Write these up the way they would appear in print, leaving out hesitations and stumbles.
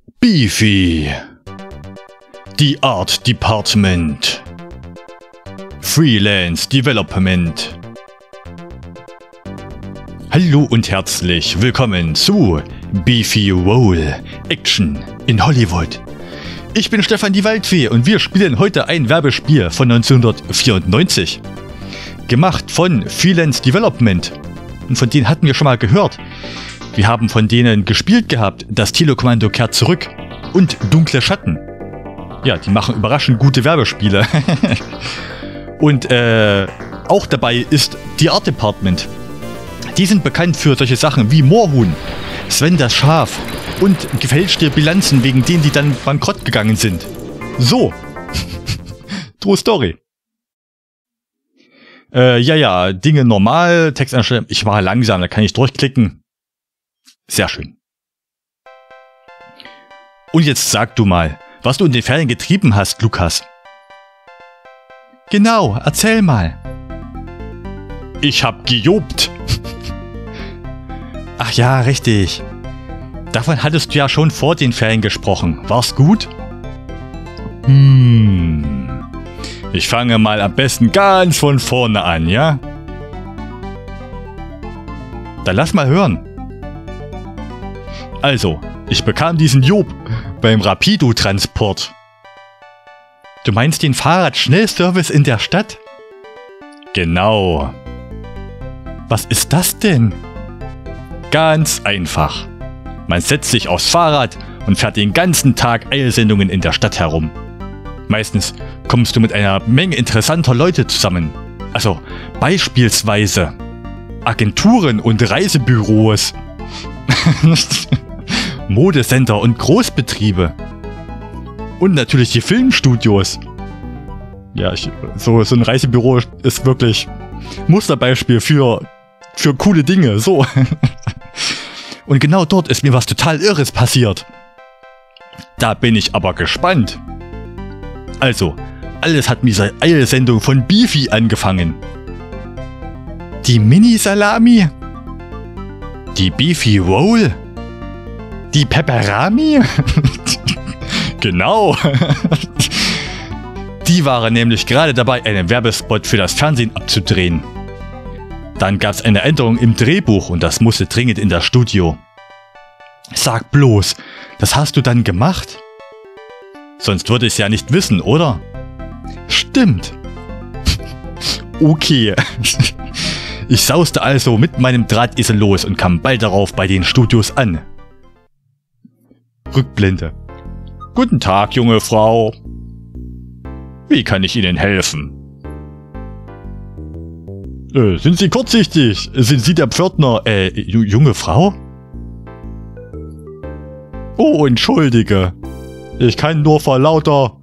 Beefy. The Art Department. Freelance Development. Hallo und herzlich willkommen zu Beefy Roll Action in Hollywood. Ich bin Stefan die Waldfee und wir spielen heute ein Werbespiel von 1994. Gemacht von Freelance Development. Und von denen hatten wir schon mal gehört. Wir haben von denen gespielt gehabt, das Telekommando kehrt zurück und Dunkle Schatten. Ja, die machen überraschend gute Werbespiele. Und auch dabei ist The Art Department. Die sind bekannt für solche Sachen wie Moorhuhn, Sven das Schaf und gefälschte Bilanzen, wegen denen die dann bankrott gegangen sind. So. True Story. Ja, Dinge normal, Textanstellung. Ich war langsam, da kann ich durchklicken. Sehr schön. Und jetzt sag du mal, was du in den Ferien getrieben hast, Lukas. Genau, erzähl mal. Ich hab gejobt. Ach ja, richtig. Davon hattest du ja schon vor den Ferien gesprochen. War's gut? Ich fange mal am besten ganz von vorne an, ja? Dann lass mal hören. Also, ich bekam diesen Job beim Rapido-Transport. Du meinst den Fahrradschnellservice in der Stadt? Genau. Was ist das denn? Ganz einfach. Man setzt sich aufs Fahrrad und fährt den ganzen Tag Eilsendungen in der Stadt herum. Meistens kommst du mit einer Menge interessanter Leute zusammen. Also beispielsweise Agenturen und Reisebüros. Modecenter und Großbetriebe. Und natürlich die Filmstudios. Ja, so ein Reisebüro ist wirklich Musterbeispiel für coole Dinge. So. Und genau dort ist mir was total Irres passiert. Da bin ich aber gespannt. Also, alles hat mit dieser Eilsendung von Beefy angefangen. Die Mini-Salami? Die Beefy Roll? Die Pepperami? Genau. Die waren nämlich gerade dabei, einen Werbespot für das Fernsehen abzudrehen. Dann gab es eine Änderung im Drehbuch und das musste dringend in das Studio. Sag bloß, das hast du dann gemacht? Sonst würde ich es ja nicht wissen, oder? Stimmt. Okay. Ich sauste also mit meinem Drahtesel los und kam bald darauf bei den Studios an. Rückblende. Guten Tag, junge Frau. Wie kann ich Ihnen helfen? Sind Sie kurzsichtig? Sind Sie der Pförtner? Junge Frau? Oh, entschuldige. Ich kann nur vor lauter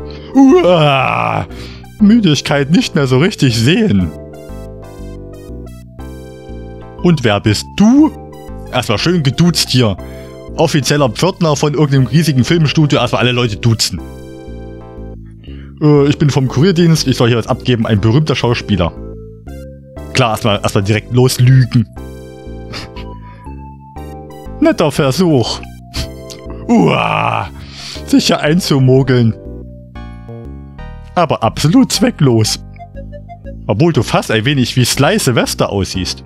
Müdigkeit nicht mehr so richtig sehen. Und wer bist du? Erstmal schön geduzt hier. Offizieller Pförtner von irgendeinem riesigen Filmstudio, erstmal alle Leute duzen. Ich bin vom Kurierdienst, ich soll hier was abgeben, ein berühmter Schauspieler. Klar, erstmal direkt loslügen. Netter Versuch. Sicher einzumogeln. Aber absolut zwecklos. Obwohl du fast ein wenig wie Sly Sylvester aussiehst.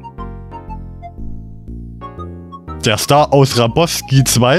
Der Star aus Raboski 2.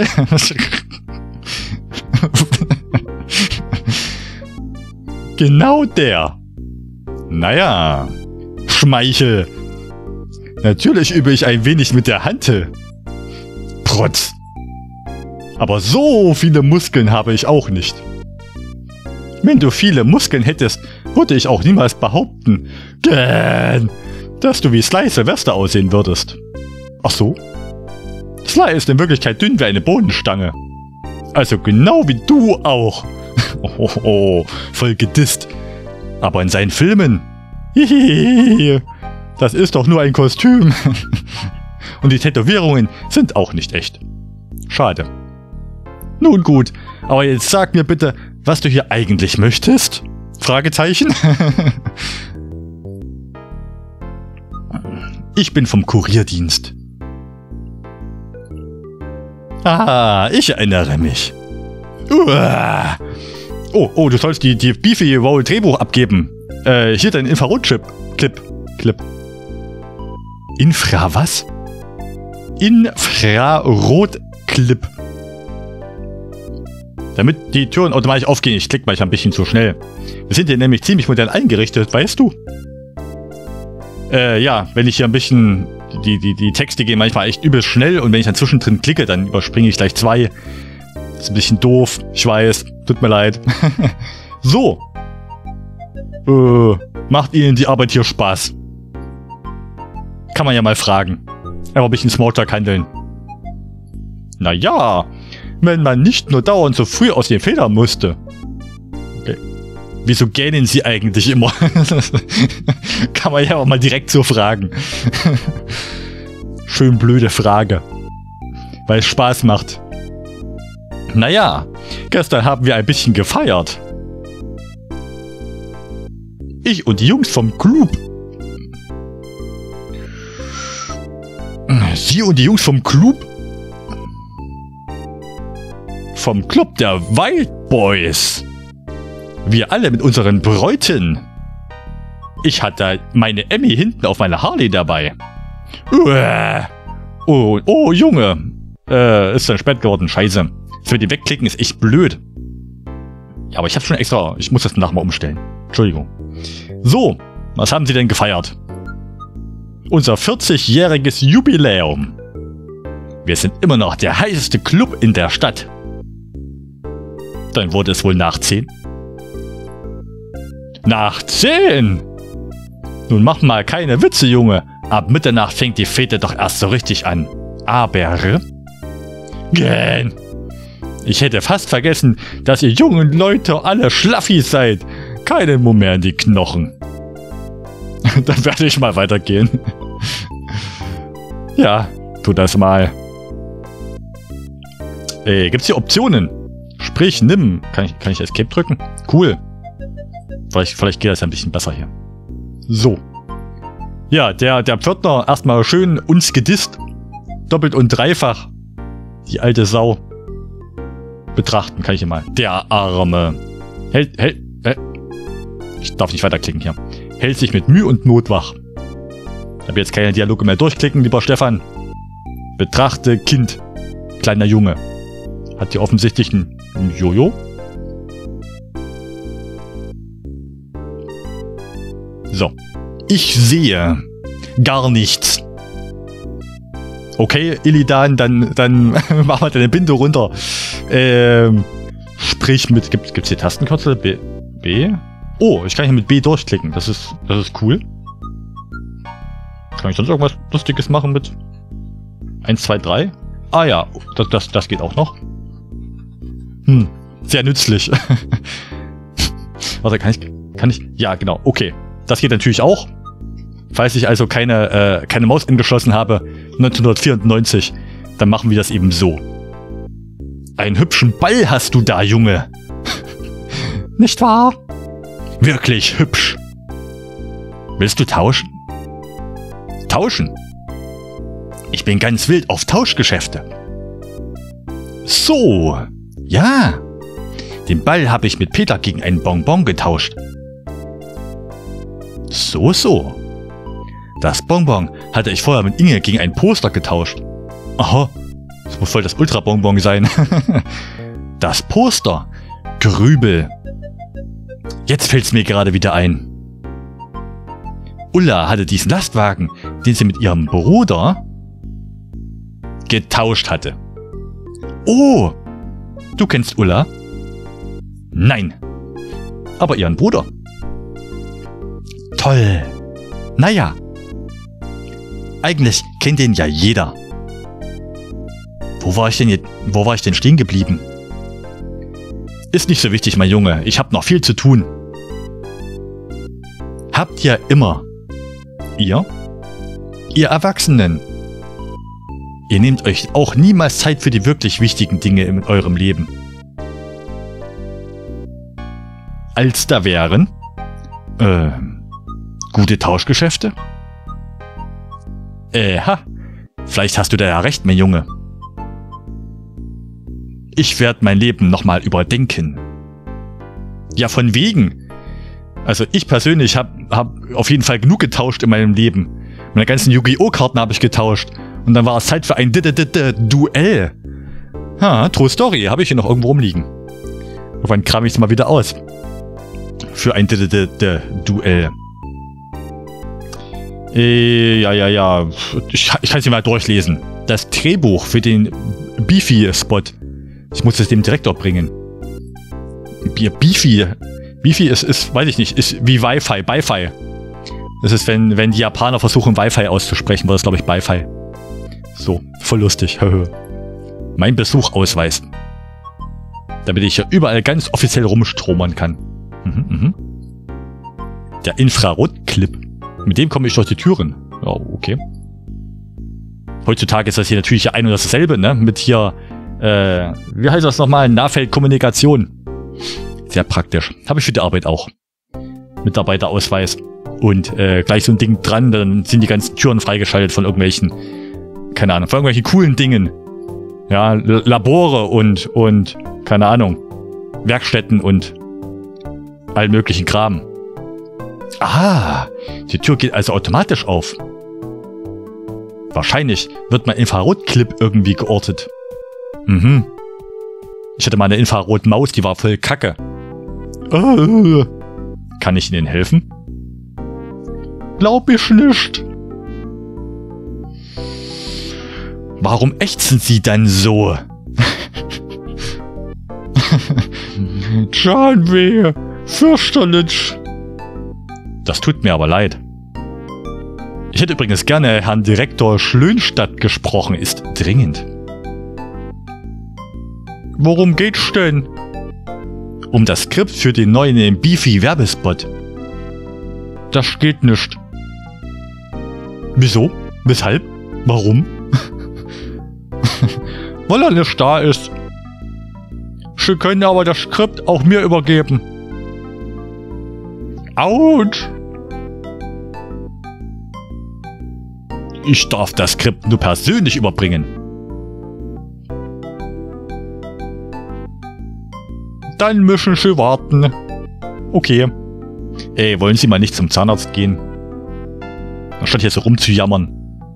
Genau der. Naja. Schmeichel. Natürlich übe ich ein wenig mit der Hantel. Protz. Aber so viele Muskeln habe ich auch nicht. Wenn du viele Muskeln hättest, würde ich auch niemals behaupten, dass du wie Sly Sylvester aussehen würdest. Ach so? Sly ist in Wirklichkeit dünn wie eine Bohnenstange. Also genau wie du auch. Voll gedisst. Aber in seinen Filmen... Das ist doch nur ein Kostüm. Und die Tätowierungen sind auch nicht echt. Schade. Nun gut, aber jetzt sag mir bitte, was du hier eigentlich möchtest? Fragezeichen? Ich bin vom Kurierdienst. Ah, ich erinnere mich. Oh, du sollst die Beefy Roll Drehbuch abgeben. Hier dein Infrarot-Chip. Clip. Infra was? Infrarot-Clip. Damit die Türen automatisch aufgehen. Ich klick manchmal ein bisschen zu schnell. Wir sind hier nämlich ziemlich modern eingerichtet, weißt du? Ja, wenn ich hier ein bisschen... Die Texte gehen manchmal echt übel schnell und wenn ich dann zwischendrin klicke, dann überspringe ich gleich 2. Das ist ein bisschen doof, ich weiß. Tut mir leid. So. Macht Ihnen die Arbeit hier Spaß? Kann man ja mal fragen. Einfach ein bisschen Smalltalk handeln. Naja, wenn man nicht nur dauernd so früh aus den Federn musste. Okay. Wieso gähnen Sie eigentlich immer? Kann man ja auch mal direkt so fragen. Schön blöde Frage. Weil es Spaß macht. Naja, gestern haben wir ein bisschen gefeiert. Ich und die Jungs vom Club. Sie und die Jungs vom Club? Vom Club der Wild Boys. Wir alle mit unseren Bräuten. Ich hatte meine Emmy hinten auf meiner Harley dabei. Oh, Junge. Ist dann spät geworden, scheiße. Das mit dem Wegklicken ist echt blöd. Ja, aber ich hab's schon extra. Ich muss das nachher mal umstellen. Entschuldigung. So, was haben Sie denn gefeiert? Unser 40-jähriges Jubiläum. Wir sind immer noch der heißeste Club in der Stadt. Dann wurde es wohl nach 10. Nach 10? Nun mach mal keine Witze, Junge. Ab Mitternacht fängt die Fete doch erst so richtig an. Aber... Gähn. Ich hätte fast vergessen, dass ihr jungen Leute alle Schlaffis seid. Keinen Mumm mehr in die Knochen. Dann werde ich mal weitergehen. Ja, tu das mal. Gibt's hier Optionen? Sprich, nimm. Kann ich Escape drücken? Cool. Vielleicht geht das ein bisschen besser hier. So. Ja, der Pförtner erstmal schön uns gedisst. Doppelt und dreifach. Die alte Sau. Betrachten kann ich hier mal. Der Arme. Ich darf nicht weiterklicken hier. Hält sich mit Mühe und Not wach. Ich habe jetzt keine Dialoge mehr durchklicken, lieber Stefan. Betrachte Kind. Kleiner Junge. Hat hier offensichtlich ein Jojo. So. Ich sehe gar nichts. Okay, Illidan, dann machen wir deine Binde runter. Sprich mit... Gibt's hier Tastenkürzel? B? Oh, ich kann hier mit B durchklicken. Das ist cool. Kann ich sonst irgendwas Lustiges machen mit 1, 2, 3? Ah ja, das geht auch noch. Sehr nützlich. Warte, kann ich? Ja, genau, okay. Das geht natürlich auch. Falls ich also keine Maus angeschlossen habe, 1994, dann machen wir das eben so. Einen hübschen Ball hast du da, Junge. Nicht wahr? Wirklich hübsch. Willst du tauschen? Tauschen? Ich bin ganz wild auf Tauschgeschäfte. So, ja. Den Ball habe ich mit Peter gegen einen Bonbon getauscht. So. Das Bonbon hatte ich vorher mit Inge gegen ein Poster getauscht. Aha, das muss voll das Ultra-Bonbon sein. Das Poster. Grübel. Jetzt fällt's mir gerade wieder ein. Ulla hatte diesen Lastwagen, den sie mit ihrem Bruder getauscht hatte. Oh, du kennst Ulla? Nein, aber ihren Bruder. Toll. Naja, eigentlich kennt den ja jeder. Wo war ich denn stehen geblieben? Ist nicht so wichtig, mein Junge. Ich hab noch viel zu tun. Habt ihr immer. Ihr Erwachsenen. Ihr nehmt euch auch niemals Zeit für die wirklich wichtigen Dinge in eurem Leben. Als da wären... gute Tauschgeschäfte? Vielleicht hast du da ja recht, mein Junge. Ich werde mein Leben nochmal überdenken. Ja, von wegen. Also ich persönlich hab auf jeden Fall genug getauscht in meinem Leben. Meine ganzen Yu-Gi-Oh! Karten habe ich getauscht. Und dann war es Zeit für ein Duell. Ha, True Story, habe ich hier noch irgendwo rumliegen. Irgendwann kram ich es mal wieder aus. Für ein Duell. Ja. Ich kann es mir mal durchlesen. Das Drehbuch für den Beefy-Spot. Ich muss es dem Direktor bringen. Beefy ist, weiß ich nicht, ist wie Wi-Fi, Bi-Fi. Das ist, wenn die Japaner versuchen, Wi-Fi auszusprechen, war das, glaube ich, Bi-Fi. So, voll lustig. Mein Besuchausweis. Damit ich hier überall ganz offiziell rumstromern kann. Der Infrarotclip. Mit dem komme ich durch die Türen. Ja, okay. Heutzutage ist das hier natürlich ein und dasselbe, ne? Mit hier, wie heißt das nochmal? Nahfeldkommunikation. Sehr praktisch. Habe ich für die Arbeit auch. Mitarbeiterausweis. Und gleich so ein Ding dran, dann sind die ganzen Türen freigeschaltet von irgendwelchen, keine Ahnung, von irgendwelchen coolen Dingen. Ja, Labore und keine Ahnung, Werkstätten und allen möglichen Kram. Ah, die Tür geht also automatisch auf. Wahrscheinlich wird mein Infrarotclip irgendwie geortet. Ich hatte mal eine Infrarotmaus, die war voll kacke. Kann ich Ihnen helfen? Glaub ich nicht. Warum ächzen Sie dann so? Zahnweh, fürchterlich. Das tut mir aber leid. Ich hätte übrigens gerne Herrn Direktor Schlönstadt gesprochen, ist dringend. Worum geht's denn? Um das Skript für den neuen Beefy-Werbespot. Das geht nicht. Wieso? Weshalb? Warum? Weil er nicht da ist. Sie können aber das Skript auch mir übergeben. Autsch! Ich darf das Skript nur persönlich überbringen. Dann müssen Sie warten. Okay. Ey, wollen Sie mal nicht zum Zahnarzt gehen? Anstatt hier so rumzujammern.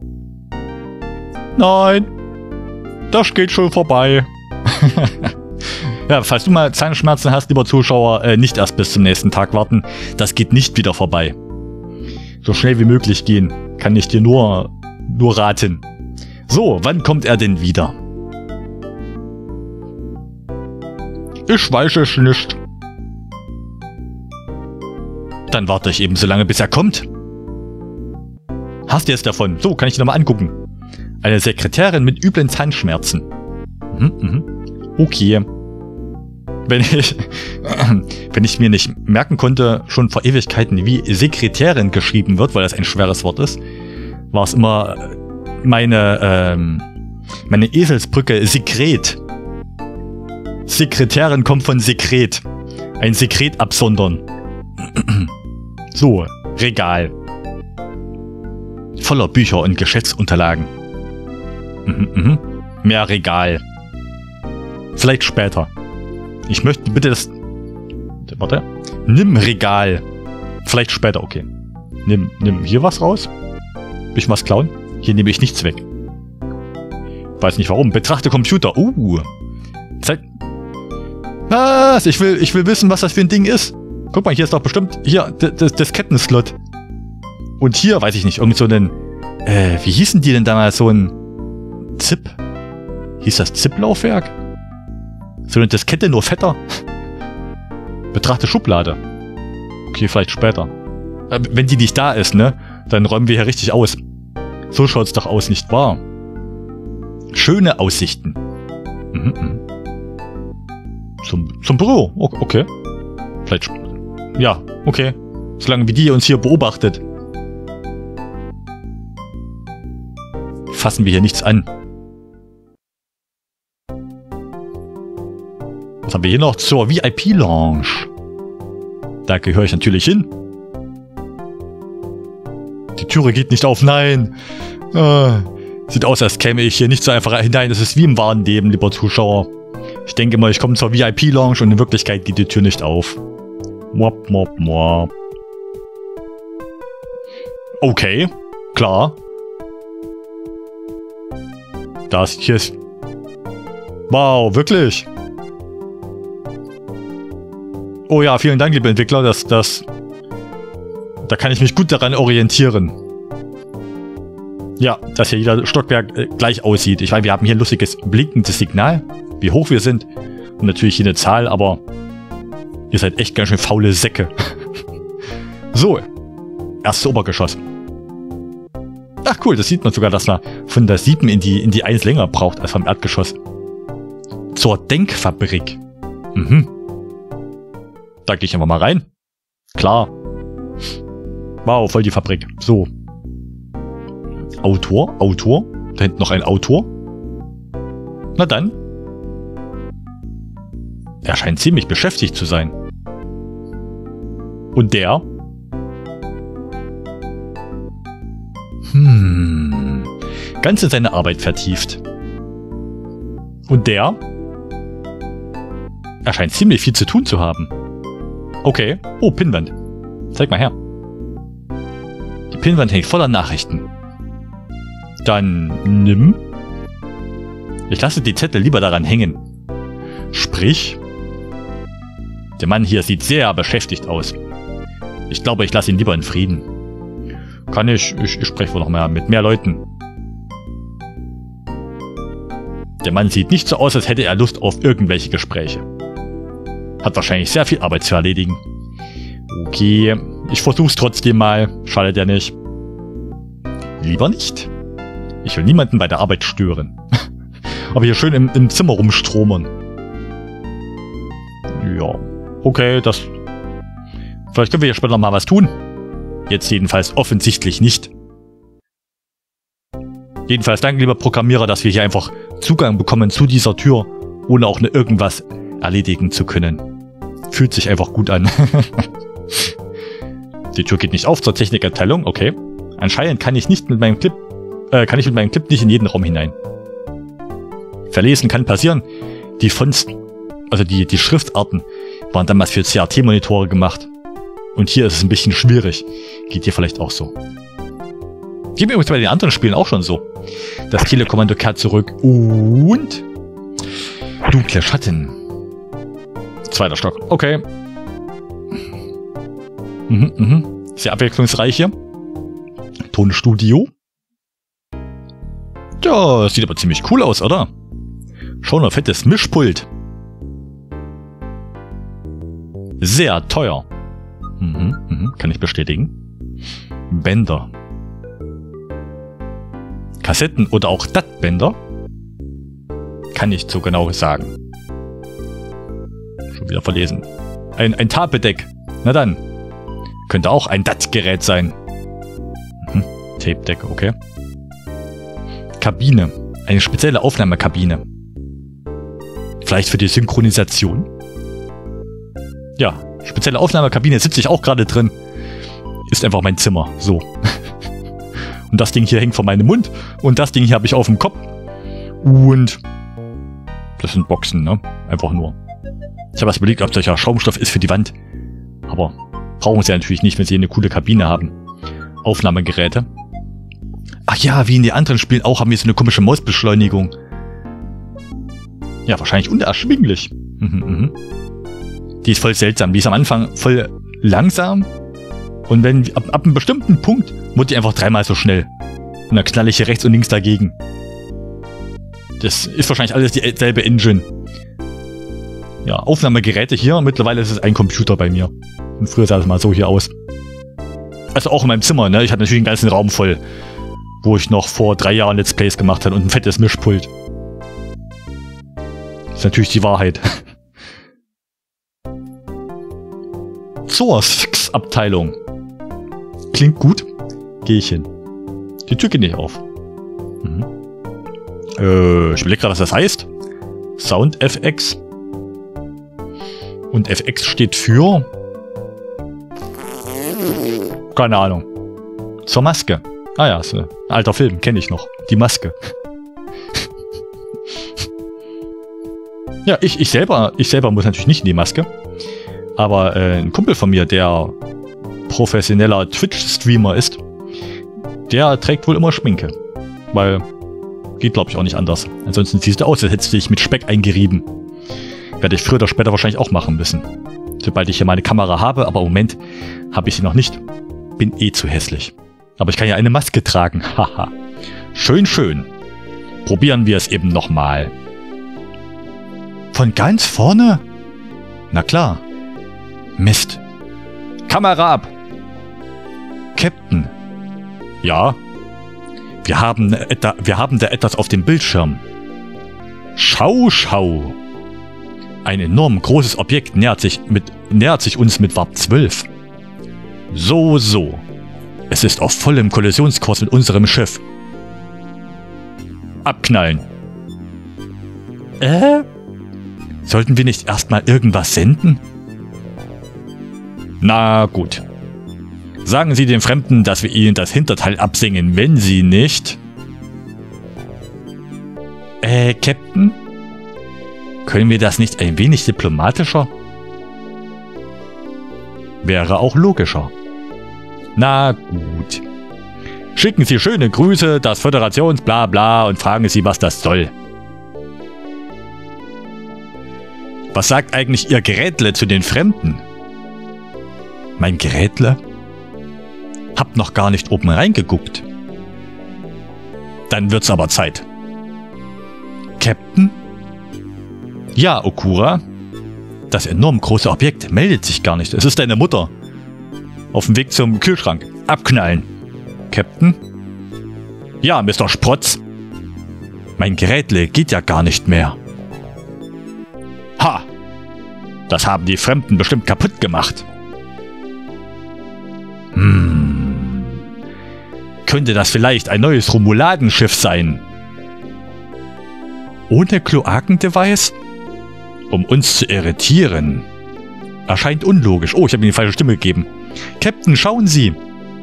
Nein. Das geht schon vorbei. Ja, falls du mal Zahnschmerzen hast, lieber Zuschauer, nicht erst bis zum nächsten Tag warten. Das geht nicht wieder vorbei. So schnell wie möglich gehen. Kann ich dir nur raten. So, wann kommt er denn wieder? Ich weiß es nicht. Dann warte ich eben so lange, bis er kommt. Hast du jetzt davon? So, kann ich dir nochmal angucken. Eine Sekretärin mit üblen Zahnschmerzen. Okay. Wenn ich mir nicht merken konnte, schon vor Ewigkeiten, wie Sekretärin geschrieben wird, weil das ein schweres Wort ist, war es immer meine Eselsbrücke Sekret. Sekretärin kommt von Sekret. Ein Sekret absondern. So, Regal. Voller Bücher und Geschäftsunterlagen. Mehr Regal. Vielleicht später. Ich möchte bitte das... Warte. Nimm Regal. Vielleicht später, okay. Nimm hier was raus. Will ich was klauen? Hier nehme ich nichts weg. Weiß nicht warum. Betrachte Computer. Zeig... Was? Ich will wissen, was das für ein Ding ist. Guck mal, hier ist doch bestimmt... Hier, das Kettenslot. Und hier, weiß ich nicht, irgend so einen... wie hießen die denn damals? So ein... ZIP? Hieß das ZIP-Laufwerk? So eine Diskette, nur fetter? Betrachte Schublade. Okay, vielleicht später. Wenn die nicht da ist, ne? Dann räumen wir hier richtig aus. So schaut's doch aus, nicht wahr? Schöne Aussichten. Zum Büro. Okay. Vielleicht... Ja, okay. Solange wie die uns hier beobachtet. Fassen wir hier nichts an. Was haben wir hier noch? Zur VIP-Lounge. Da gehöre ich natürlich hin. Die Türe geht nicht auf, nein. Sieht aus, als käme ich hier nicht so einfach hinein. Das ist wie im wahren Leben, lieber Zuschauer. Ich denke mal, ich komme zur VIP-Lounge und in Wirklichkeit geht die Tür nicht auf. Mop, mop, mop. Okay, klar. Hier ist... Wow, wirklich? Oh ja, vielen Dank, liebe Entwickler, da kann ich mich gut daran orientieren. Ja, dass hier jeder Stockwerk gleich aussieht. Ich meine, wir haben hier ein lustiges blinkendes Signal, wie hoch wir sind. Und natürlich hier eine Zahl, aber ihr seid echt ganz schön faule Säcke. So, erstes Obergeschoss. Ach cool, das sieht man sogar, dass man von der 7 in die 1 länger braucht als vom Erdgeschoss. Zur Denkfabrik. Mhm. Da gehe ich einfach mal rein. Klar. Wow, voll die Fabrik. So. Autor. Da hinten noch ein Autor. Na dann. Er scheint ziemlich beschäftigt zu sein. Und der? Ganz in seine Arbeit vertieft. Und der? Er scheint ziemlich viel zu tun zu haben. Okay. Oh, Pinnwand. Zeig mal her. Die Pinnwand hängt voller Nachrichten. Dann nimm. Ich lasse die Zettel lieber daran hängen. Sprich. Der Mann hier sieht sehr beschäftigt aus. Ich glaube, ich lasse ihn lieber in Frieden. Kann ich spreche wohl noch mehr mit mehr Leuten. Der Mann sieht nicht so aus, als hätte er Lust auf irgendwelche Gespräche. Hat wahrscheinlich sehr viel Arbeit zu erledigen. Okay, ich versuch's trotzdem mal. Schadet ja nicht. Lieber nicht. Ich will niemanden bei der Arbeit stören. Aber hier schön im Zimmer rumstromern. Ja, okay, das... Vielleicht können wir hier später noch mal was tun. Jetzt jedenfalls offensichtlich nicht. Jedenfalls danke, lieber Programmierer, dass wir hier einfach Zugang bekommen zu dieser Tür, ohne auch nur irgendwas erledigen zu können. Fühlt sich einfach gut an. Die Tür geht nicht auf zur Technikabteilung, okay. Anscheinend kann ich mit meinem Clip nicht in jeden Raum hinein. Verlesen kann passieren. Die Fonts, also die Schriftarten, waren damals für CRT-Monitore gemacht. Und hier ist es ein bisschen schwierig. Geht hier vielleicht auch so. Geht mir übrigens bei den anderen Spielen auch schon so. Das Telekommando kehrt zurück und... Dunkle Schatten. 2. Stock. Okay. Sehr abwechslungsreich hier. Tonstudio. Ja, das sieht aber ziemlich cool aus, oder? Schon ein fettes Mischpult. Sehr teuer. Kann ich bestätigen. Bänder. Kassetten oder auch DAT-Bänder? Kann nicht so genau sagen. Schon wieder verlesen. Ein Tapedeck. Na dann. Könnte auch ein DAT-Gerät sein. Tape-Deck, okay. Kabine. Eine spezielle Aufnahmekabine. Vielleicht für die Synchronisation? Ja, spezielle Aufnahmekabine, sitze ich auch gerade drin. Ist einfach mein Zimmer, so. Und das Ding hier hängt vor meinem Mund. Und das Ding hier habe ich auf dem Kopf. Und das sind Boxen, ne? Einfach nur. Ich habe was überlegt, ob solcher Schaumstoff ist für die Wand. Aber brauchen sie natürlich nicht, wenn sie eine coole Kabine haben. Aufnahmegeräte. Ach ja, wie in den anderen Spielen auch, haben wir so eine komische Mausbeschleunigung. Ja, wahrscheinlich unerschwinglich. Die ist voll seltsam. Die ist am Anfang voll langsam. Und wenn ab einem bestimmten Punkt wird die einfach 3-mal so schnell. Und dann knall ich hier rechts und links dagegen. Das ist wahrscheinlich alles dieselbe Engine. Ja, Aufnahmegeräte hier. Mittlerweile ist es ein Computer bei mir. Und früher sah es mal so hier aus. Also auch in meinem Zimmer, ne? Ich hatte natürlich einen ganzen Raum voll. Wo ich noch vor 3 Jahren Let's Plays gemacht habe und ein fettes Mischpult. Das ist natürlich die Wahrheit. Zur Fix-Abteilung. Klingt gut. Gehe ich hin. Die Tür geht nicht auf. Ich überlege gerade, was das heißt. Sound FX. Und FX steht für... Keine Ahnung. Zur Maske. Ah ja, ist ein alter Film, kenne ich noch. Die Maske. Ja, ich selber muss natürlich nicht in die Maske. Aber ein Kumpel von mir, der professioneller Twitch-Streamer ist, der trägt wohl immer Schminke. Weil geht, glaube ich, auch nicht anders. Ansonsten siehst du aus, als hättest du dich mit Speck eingerieben. Werde ich früher oder später wahrscheinlich auch machen müssen. Sobald ich hier meine Kamera habe, aber im Moment habe ich sie noch nicht. Bin eh zu hässlich. Aber ich kann ja eine Maske tragen. Haha. Schön, schön. Probieren wir es eben nochmal. Von ganz vorne? Na klar. Mist. Kamera ab! Captain. Ja? Wir haben da etwas auf dem Bildschirm. Schau, schau. Ein enorm großes Objekt nähert sich uns mit Warp 12. So, so. Es ist auf vollem Kollisionskurs mit unserem Schiff. Abknallen. Sollten wir nicht erstmal irgendwas senden? Na gut. Sagen Sie den Fremden, dass wir ihnen das Hinterteil absingen, wenn sie nicht... Captain? Können wir das nicht ein wenig diplomatischer? Wäre auch logischer. Na gut. Schicken Sie schöne Grüße, das Föderations-Blabla und fragen Sie, was das soll. Was sagt eigentlich Ihr Gerätle zu den Fremden? Mein Gerätle? Hab noch gar nicht oben reingeguckt. Dann wird's aber Zeit. Captain? Ja, Okura. Das enorm große Objekt meldet sich gar nicht. Es ist deine Mutter. Auf dem Weg zum Kühlschrank. Abknallen. Captain? Ja, Mr. Sprotz. Mein Gerätle geht ja gar nicht mehr. Ha! Das haben die Fremden bestimmt kaputt gemacht. Könnte das vielleicht ein neues Romuladenschiff sein? Ohne Kloakendevice? Um uns zu irritieren. Erscheint unlogisch. Oh, ich habe ihm die falsche Stimme gegeben. Captain, schauen Sie.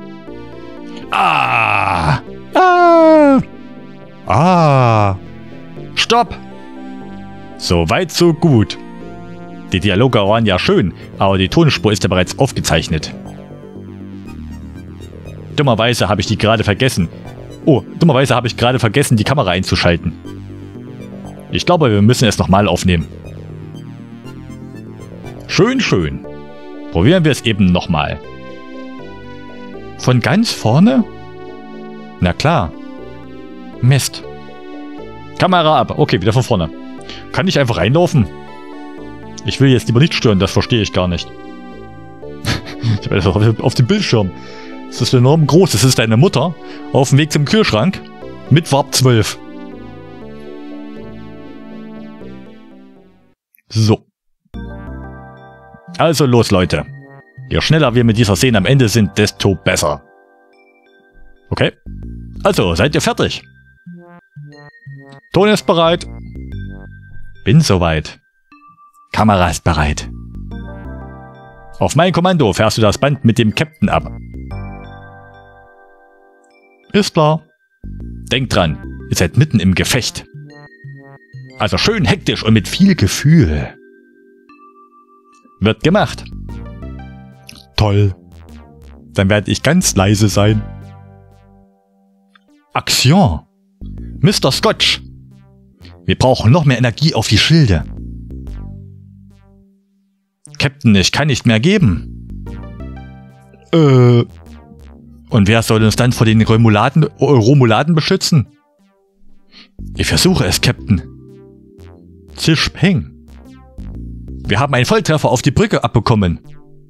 Ah! Ah! Ah! Stopp! So weit, so gut. Die Dialoge waren ja schön, aber die Tonspur ist ja bereits aufgezeichnet. Dummerweise habe ich die gerade vergessen. Oh, dummerweise habe ich gerade vergessen, die Kamera einzuschalten. Ich glaube, wir müssen es nochmal aufnehmen. Schön, schön. Probieren wir es eben nochmal. Von ganz vorne? Na klar. Mist. Kamera ab. Okay, wieder von vorne. Kann ich einfach reinlaufen? Ich will jetzt lieber nicht stören, das verstehe ich gar nicht. Ich habe das auf dem Bildschirm. Es ist enorm groß. Es ist deine Mutter auf dem Weg zum Kühlschrank mit Warp 12. So. Also los, Leute. Je schneller wir mit dieser Szene am Ende sind, desto besser. Okay. Also, seid ihr fertig? Ton ist bereit. Bin soweit. Kamera ist bereit. Auf mein Kommando fährst du das Band mit dem Captain ab. Ist klar. Denkt dran, ihr seid mitten im Gefecht. Also schön hektisch und mit viel Gefühl. Wird gemacht. Toll. Dann werde ich ganz leise sein. Aktion. Mr. Scotch. Wir brauchen noch mehr Energie auf die Schilde. Captain, ich kann nicht mehr geben. Und wer soll uns dann vor den Romuladen beschützen? Ich versuche es, Captain. Zisch Peng. Wir haben einen Volltreffer auf die Brücke abbekommen.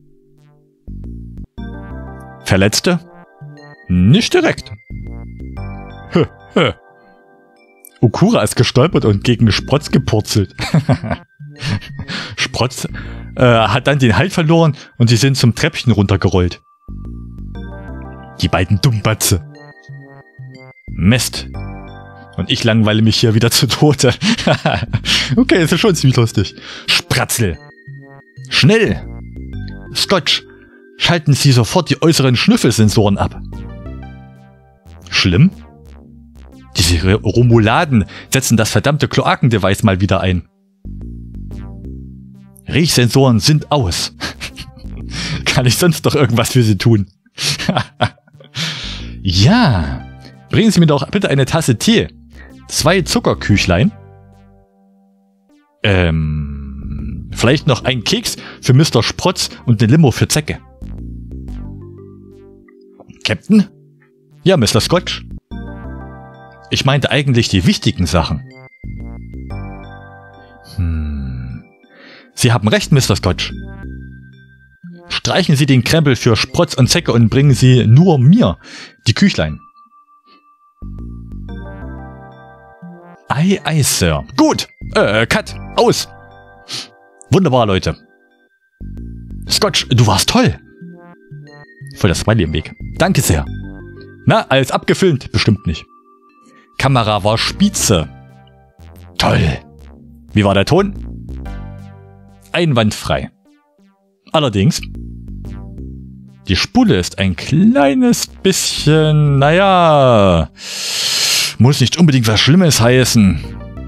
Verletzte? Nicht direkt. Okura ist gestolpert und gegen Sprotz gepurzelt. Sprotz hat dann den Halt verloren und sie sind zum Treppchen runtergerollt. Die beiden Dummbatze. Mist. Und ich langweile mich hier wieder zu Tode. Okay, das ist schon ziemlich lustig. Spratzel. Schnell. Scotch. Schalten Sie sofort die äußeren Schnüffelsensoren ab. Schlimm? Diese Romuladen setzen das verdammte Kloakendevice mal wieder ein. Riechsensoren sind aus. Kann ich sonst noch irgendwas für Sie tun? Ja, bringen Sie mir doch bitte eine Tasse Tee. 2 Zuckerküchlein. Vielleicht noch ein Keks für Mr. Sprotz und eine Limo für Zecke. Captain? Ja, Mr. Scotch. Ich meinte eigentlich die wichtigen Sachen. Sie haben recht, Mr. Scotch. Streichen Sie den Krempel für Sprotz und Zecke und bringen Sie nur mir die Küchlein. Ei, ei, Sir. Gut. Cut. Aus. Wunderbar, Leute. Scotch, du warst toll. Voll das Smiley im Weg. Danke sehr. Na, alles abgefilmt? Bestimmt nicht. Kamera war spitze. Toll. Wie war der Ton? Einwandfrei. Allerdings, die Spule ist ein kleines bisschen, naja, muss nicht unbedingt was Schlimmes heißen.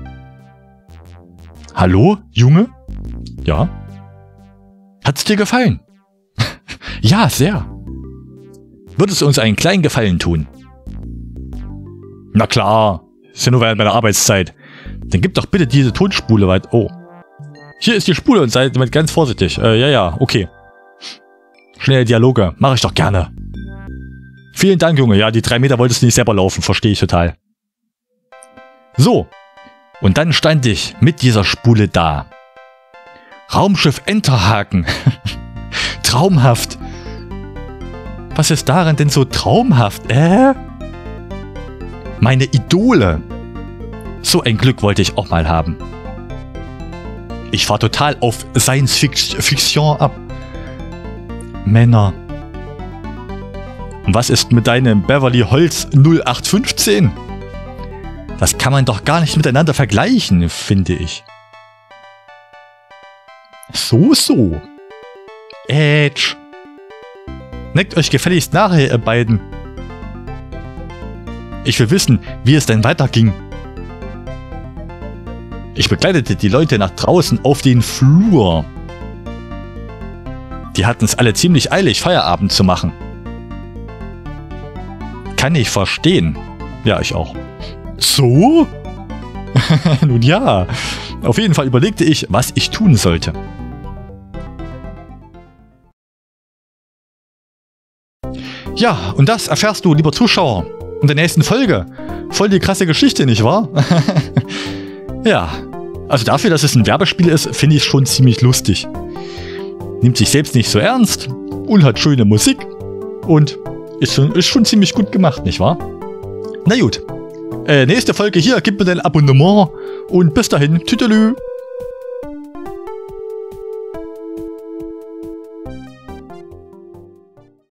Hallo, Junge? Ja? Hat's dir gefallen? Ja, sehr. Würdest du uns einen kleinen Gefallen tun? Na klar, ist ja nur während meiner Arbeitszeit. Dann gib doch bitte diese Tonspule weit. Oh. Hier ist die Spule und seid damit ganz vorsichtig. Ja, okay. Schnelle Dialoge, mache ich doch gerne. Vielen Dank, Junge. Ja, die 3 Meter wolltest du nicht selber laufen, verstehe ich total. So. Und dann stand ich mit dieser Spule da. Raumschiff Enterhaken. Traumhaft. Was ist daran denn so traumhaft? Meine Idole. So ein Glück wollte ich auch mal haben. Ich fahr total auf Science-Fiction ab. Männer. Und was ist mit deinem Beverly Hills 0815? Das kann man doch gar nicht miteinander vergleichen, finde ich. So. Edge. Neckt euch gefälligst nachher, ihr beiden. Ich will wissen, wie es denn weiterging. Ich begleitete die Leute nach draußen auf den Flur. Die hatten es alle ziemlich eilig, Feierabend zu machen. Kann ich verstehen. Ja, ich auch. So? Nun ja. Auf jeden Fall überlegte ich, was ich tun sollte. Ja, und das erfährst du, lieber Zuschauer, in der nächsten Folge. Voll die krasse Geschichte, nicht wahr? Ja, also dafür, dass es ein Werbespiel ist, finde ich es schon ziemlich lustig. Nimmt sich selbst nicht so ernst und hat schöne Musik und ist schon ziemlich gut gemacht, nicht wahr? Na gut, nächste Folge hier, gib mir dein Abonnement und bis dahin, tüdelü.